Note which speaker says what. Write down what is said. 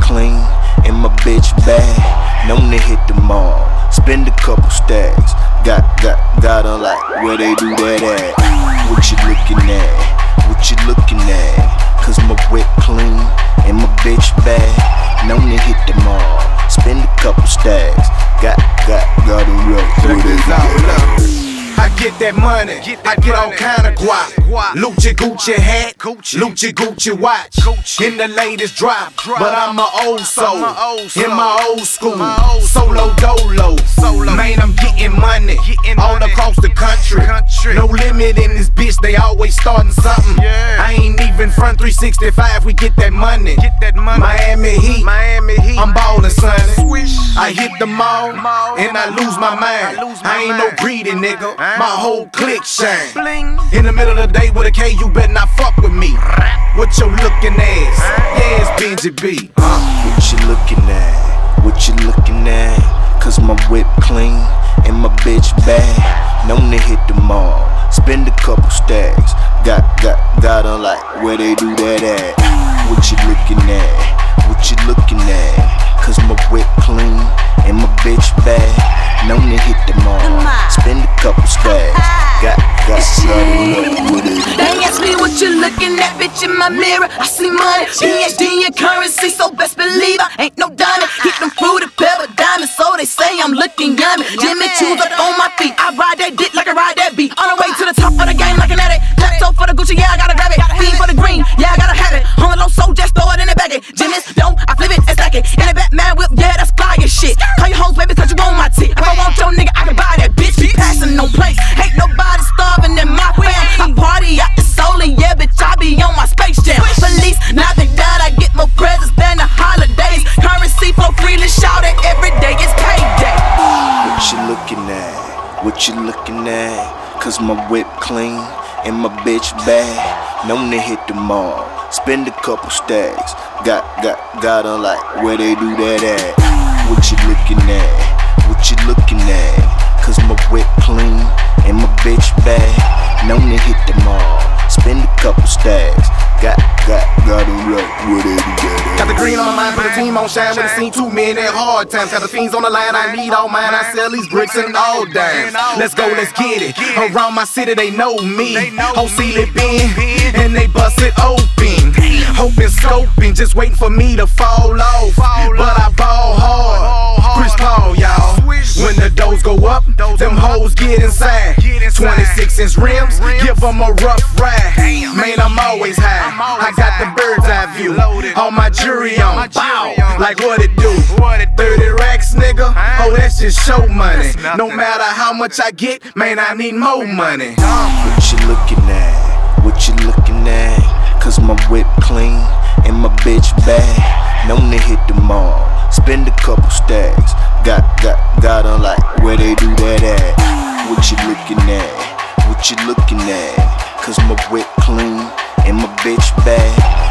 Speaker 1: clean and my bitch bad. Known to hit the mall, spend a couple stacks. Got her like where they do that at. What you looking at? What you looking at? Cause my whip clean and my bitch bad. Known to hit the mall, spend a couple stacks. Got her right where they do that at.
Speaker 2: I get that money, I get all kind of guap. Lucha Gucci hat, Lucha Gucci watch. In the latest drop, but I'm a old soul. In my old school, solo dolo. Man, I'm getting money all across the country. No limit in this bitch, they always starting something. I ain't even front 365, we get that money. Miami Heat, I'm ballin', sonny. I hit the mall, and I lose my mind. I ain't no greedy nigga. My whole clique shine. In the middle of the day with a K, you better not fuck with me. What you looking at? Yeah, it's Benji B.
Speaker 1: What you looking at? What you looking at? Cause my whip clean and my bitch bad. Known to hit the mall, spend a couple stacks. Got her like where they do that at. What you looking at? What you looking at? Cause my whip clean and my bitch bad. Known to hit the mall, spend a couple stacks. Got
Speaker 3: They ask me what you looking at, bitch, in my mirror. I see money, PhD in currency, so best believe I ain't no dummy. Hit them fruity pebble diamonds, so they say I'm looking yummy. Jimmy Choo's up on my feet, I ride that dick like I ride that beat. On the way to the top of the game like an addict. Laptop for the Gucci, yeah, I gotta grab it. Fiend for the green, yeah, I gotta have it. On the low, so just throw it in the bag. Jimmy's don't, I flip it and stack it. In the Batman whip, yeah, that's fire shit. Call your hoes, baby, cause you want my tip. If I want your nigga, I can buy that bitch. Be passing no place, ain't nobody starving in my way. I party out the soul, yeah, bitch, I be on my Space Jam. Police, now they died, I get more presents than the holidays. Currency flow freely, shout it every day, it's payday.
Speaker 1: What you looking at? What you looking at? Cause my whip clean and my bitch bad. Known to hit the mall, spend a couple stacks. Got her like where they do that at. What you looking at? What you looking at? Cause my whip clean and my bitch bad. Known to hit the mall, spend a couple stacks. Got her right where they do that at.
Speaker 2: Got the green on my mind, put the team on shine. When it seen 2 men at hard times. Got the fiends on the line, I need all mine. I sell these bricks and all dimes. Let's go, let's get it. Around my city, they know me. Whole Sealy bin, and they bust it open. Hoping, scoping, just waiting for me to fall off. But I ball hard. Chris Paul, y'all. When the doors go up, them hoes get inside. 26-inch rims, give them a rough ride. Man, I'm always high. I got the bird's eye view. All my jewelry on, bow, like what it do. 30 racks, nigga, oh that's just show money. No matter how much I get, man, I need more money.
Speaker 1: What you looking at? What you looking at? Cause my whip clean and my bitch bad. Known to hit the mall, spend a couple stacks. Got her like where they do that at. What you looking at? What you looking at? Cause my whip clean and my bitch bad.